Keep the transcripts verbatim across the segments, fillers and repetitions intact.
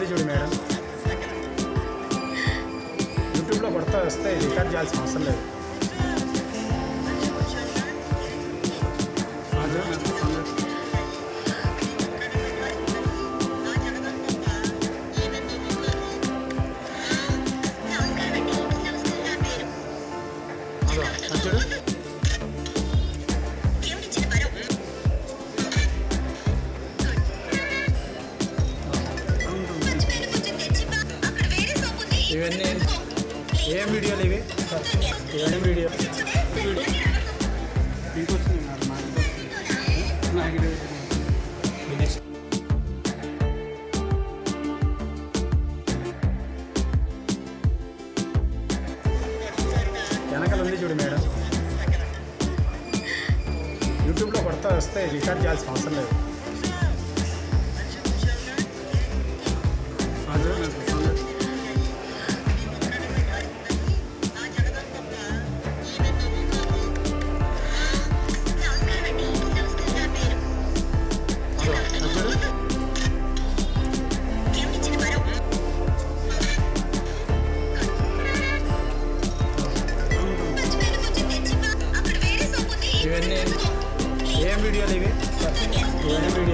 చూడు మేడం. యూట్యూబ్లో కొడతా వస్తే రికార్డ్ చేయాల్సిన అవసరం లేదు. చూడు ఇవన్నీ ఏం వీడియోలు ఇవి? ఏం వీడియో? మీకు వచ్చింది వెనకాల ఉంది చూడు మేడం. యూట్యూబ్లో కొడతా వస్తే రికార్డ్ చేయాల్సిన అవసరం లేదు. ఇవన్నీ ఏం వీడియోలు ఇవి? ఏం వీడియో?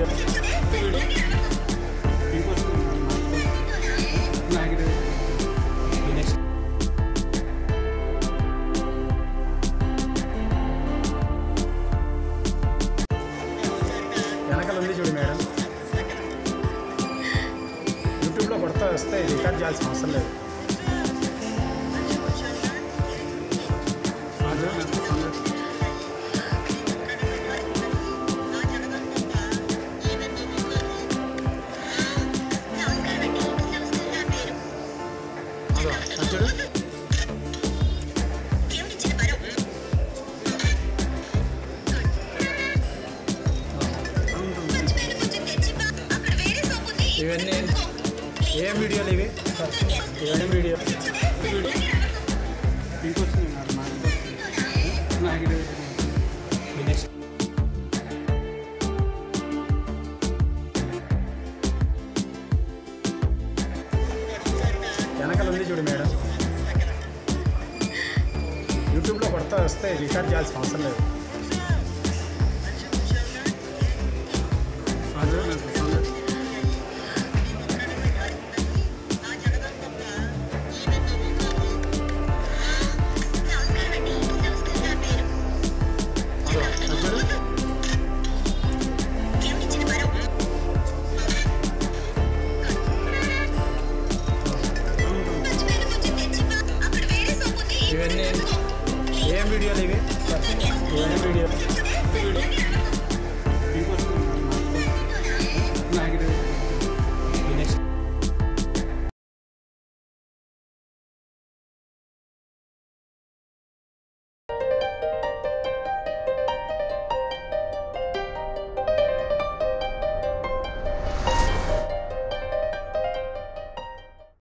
వెనకాల ఉంది చూడు మేడం. యూట్యూబ్లో కొడతా వస్తే రికార్డ్ చేయాల్సిన అవసరం లేదు. చూడు ఇవన్నీ ఏం వీడియోలు ఇవి? ఏం వీడియో? మీకు వచ్చింది వెనకాల ఉంది చూడు మేడం. యూట్యూబ్లో కొడతా వస్తే రికార్డ్ చేయాల్సిన అవసరం లేదు. ఇవన్నీ ఏం వీడియోలు ఇవి? ఏం వీడియో?